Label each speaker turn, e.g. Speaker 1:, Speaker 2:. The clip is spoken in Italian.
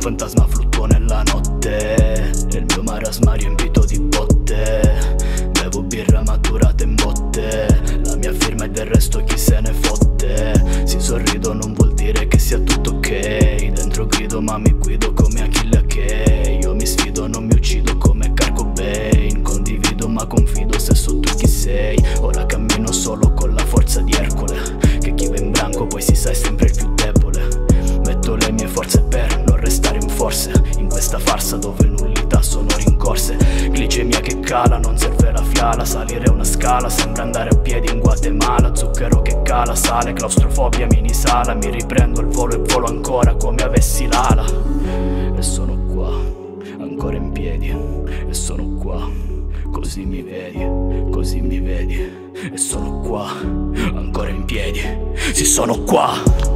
Speaker 1: fantasma fluttuo nella notte, e il mio marasma riempito di botte. Bevo birra maturata in botte, la mia firma e del resto chi se ne fotte. Si sorrido non vuol dire che sia tutto ok, dentro grido ma mi guido come Achille che io mi sfido, non mi uccido come Kurt Cobain. Condivido ma confido se so tu chi sei. Ora cammino solo con la forza di Ercole, che chi va in branco poi si sa è sempre il più debole. Metto le mie forze per non restare in forze, in questa farsa dove nullità sono rincorse. Glicemia che cala, non serve la fiala, salire una scala sembra andare a piedi in Guatemala. Zucchero che cala, sale, claustrofobia mini sala. Mi riprendo il volo e volo ancora come avessi l'ala. E sono qua, ancora in piedi, e sono qua, così mi vedi, così mi vedi. E sono qua, ancora in piedi, sì sono qua.